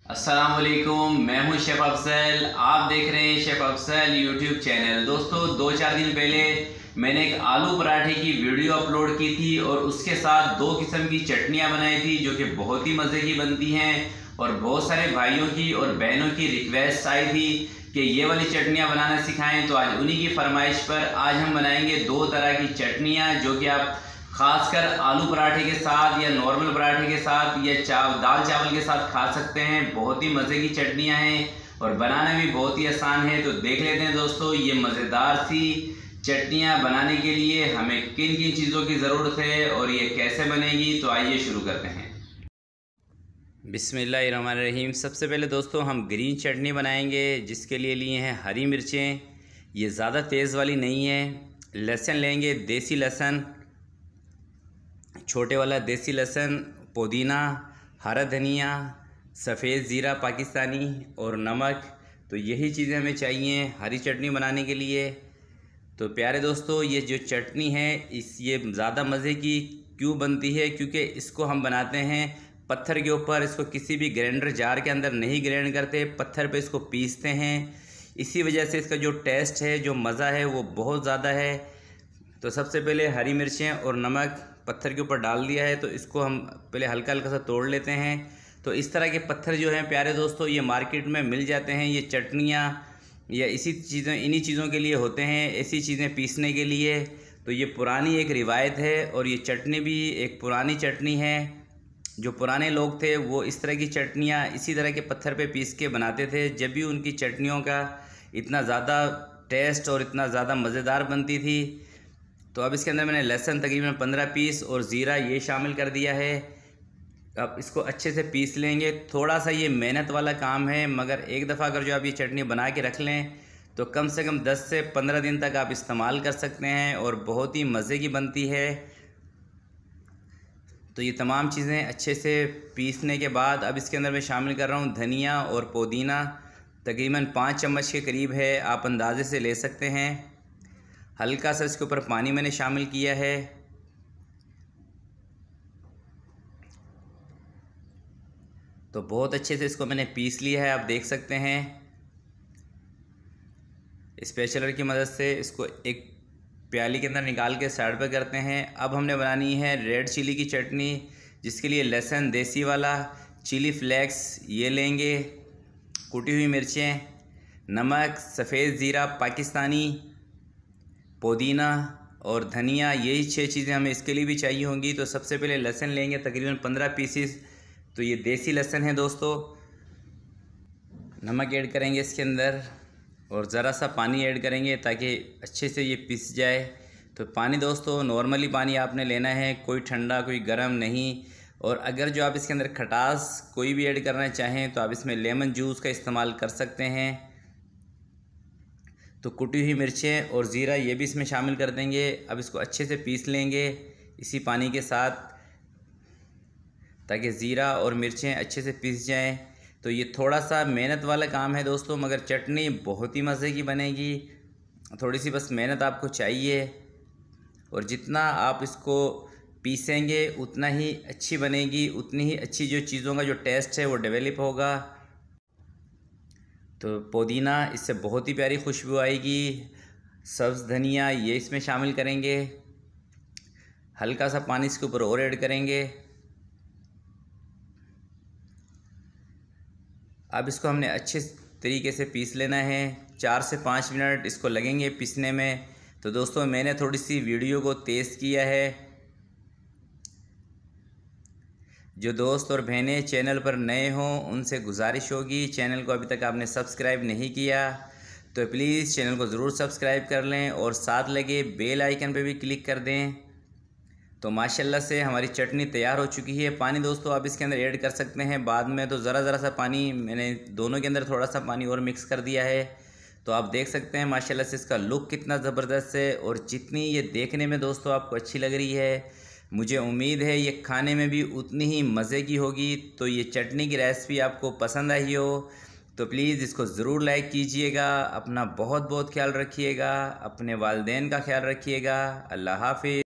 अस्सलाम वालेकुम, मैं हूं शेफ़ अफजल। आप देख रहे हैं शेफ़ अफजल यूट्यूब चैनल। दोस्तों 2-4 दिन पहले मैंने एक आलू पराठे की वीडियो अपलोड की थी और उसके साथ 2 किस्म की चटनियां बनाई थी जो कि बहुत ही मज़े की बनती हैं। और बहुत सारे भाइयों की और बहनों की रिक्वेस्ट आई थी कि ये वाली चटनियाँ बनाना सिखाएं, तो आज उन्हीं की फरमाइश पर आज हम बनाएंगे 2 तरह की चटनियाँ जो कि आप खासकर आलू पराठे के साथ या नॉर्मल पराठे के साथ या दाल चावल के साथ खा सकते हैं। बहुत ही मज़े की चटनियाँ हैं और बनाना भी बहुत ही आसान है। तो देख लेते हैं दोस्तों, ये मज़ेदार सी चटनियाँ बनाने के लिए हमें किन किन चीज़ों की ज़रूरत है और ये कैसे बनेगी। तो आइए शुरू करते हैं। बिस्मिल्लाहिर्रहमानिर्रहीम। सबसे पहले दोस्तों हम ग्रीन चटनी बनाएंगे, जिसके लिए हैं हरी मिर्चें। ये ज़्यादा तेज़ वाली नहीं है। लहसुन लेंगे, देसी लहसुन, छोटे वाला देसी लहसुन, पुदीना, हरा धनिया, सफ़ेद ज़ीरा पाकिस्तानी और नमक। तो यही चीज़ें हमें चाहिए हरी चटनी बनाने के लिए। तो प्यारे दोस्तों, ये जो चटनी है ये ज़्यादा मज़े की क्यों बनती है, क्योंकि इसको हम बनाते हैं पत्थर के ऊपर। इसको किसी भी ग्राइंडर जार के अंदर नहीं ग्राइंड करते, पत्थर पे इसको पीसते हैं। इसी वजह से इसका जो टेस्ट है, जो मज़ा है, वो बहुत ज़्यादा है। तो सबसे पहले हरी मिर्चें और नमक पत्थर के ऊपर डाल दिया है, तो इसको हम पहले हल्का हल्का सा तोड़ लेते हैं। तो इस तरह के पत्थर जो हैं प्यारे दोस्तों, ये मार्केट में मिल जाते हैं। ये चटनियाँ या इन्हीं चीज़ों के लिए होते हैं, ऐसी चीज़ें पीसने के लिए। तो ये पुरानी एक रिवायत है और ये चटनी भी एक पुरानी चटनी है। जो पुराने लोग थे वो इस तरह की चटनियाँ इसी तरह के पत्थर पे पीस के बनाते थे, जब भी उनकी चटनियों का इतना ज़्यादा टेस्ट और इतना ज़्यादा मज़ेदार बनती थी। तो अब इसके अंदर मैंने लहसुन तकरीबन 15 पीस और ज़ीरा ये शामिल कर दिया है। अब इसको अच्छे से पीस लेंगे। थोड़ा सा ये मेहनत वाला काम है, मगर एक दफ़ा अगर जो आप ये चटनी बना के रख लें तो कम से कम 10 से 15 दिन तक आप इस्तेमाल कर सकते हैं और बहुत ही मज़े की बनती है। तो ये तमाम चीज़ें अच्छे से पीसने के बाद अब इसके अंदर मैं शामिल कर रहा हूँ धनिया और पुदीना। तकरीबन 5 चम्मच के करीब है, आप अंदाज़े से ले सकते हैं। हल्का सा इसके ऊपर पानी मैंने शामिल किया है। तो बहुत अच्छे से इसको मैंने पीस लिया है, आप देख सकते हैं। स्पैचुलर की मदद से इसको एक प्याली के अंदर निकाल के साइड पर करते हैं। अब हमने बनानी है रेड चिली की चटनी, जिसके लिए लहसुन देसी वाला, चिली फ्लेक्स ये लेंगे, कुटी हुई मिर्चें, नमक, सफ़ेद ज़ीरा पाकिस्तानी, पुदीना और धनिया। यही 6 चीज़ें हमें इसके लिए भी चाहिए होंगी। तो सबसे पहले लहसुन लेंगे तकरीबन 15 पीसीस। तो ये देसी लहसुन है दोस्तों। नमक ऐड करेंगे इसके अंदर और ज़रा सा पानी ऐड करेंगे ताकि अच्छे से ये पिस जाए। तो पानी दोस्तों नॉर्मली पानी आपने लेना है, कोई ठंडा कोई गर्म नहीं। और अगर जो आप इसके अंदर खटास कोई भी ऐड करना चाहें तो आप इसमें लेमन जूस का इस्तेमाल कर सकते हैं। तो कुटी हुई मिर्चें और ज़ीरा ये भी इसमें शामिल कर देंगे। अब इसको अच्छे से पीस लेंगे इसी पानी के साथ, ताकि ज़ीरा और मिर्चें अच्छे से पीस जाएं। तो ये थोड़ा सा मेहनत वाला काम है दोस्तों, मगर चटनी बहुत ही मज़े की बनेगी। थोड़ी सी बस मेहनत आपको चाहिए और जितना आप इसको पीसेंगे उतना ही अच्छी बनेगी, उतनी ही अच्छी जो चीज़ों का जो टेस्ट है वो डेवलप होगा। तो पुदीना, इससे बहुत ही प्यारी खुशबू आएगी। सब्ज़ धनिया ये इसमें शामिल करेंगे। हल्का सा पानी इसके ऊपर और ऐड करेंगे। अब इसको हमने अच्छे तरीके से पीस लेना है। 4 से 5 मिनट इसको लगेंगे पीसने में। तो दोस्तों मैंने थोड़ी सी वीडियो को तेज़ किया है। जो दोस्त और बहनें चैनल पर नए हों उनसे गुजारिश होगी, चैनल को अभी तक आपने सब्सक्राइब नहीं किया तो प्लीज़ चैनल को ज़रूर सब्सक्राइब कर लें और साथ लगे बेल आइकन पर भी क्लिक कर दें। तो माशाल्लाह से हमारी चटनी तैयार हो चुकी है। पानी दोस्तों आप इसके अंदर ऐड कर सकते हैं बाद में। तो ज़रा सा पानी मैंने दोनों के अंदर थोड़ा सा पानी और मिक्स कर दिया है। तो आप देख सकते हैं माशाल्लाह से इसका लुक कितना ज़बरदस्त है और जितनी ये देखने में दोस्तों आपको अच्छी लग रही है, मुझे उम्मीद है ये खाने में भी उतनी ही मज़े की होगी। तो ये चटनी की रेसिपी आपको पसंद आई हो तो प्लीज़ इसको ज़रूर लाइक कीजिएगा। अपना बहुत बहुत ख्याल रखिएगा, अपने वालिदैन का ख्याल रखिएगा। अल्लाह हाफ़िज़।